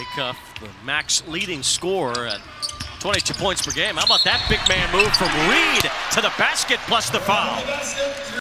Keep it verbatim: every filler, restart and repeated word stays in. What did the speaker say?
Acuff, the max leading scorer at twenty-two points per game. How about that big man move from Reed to the basket plus the foul?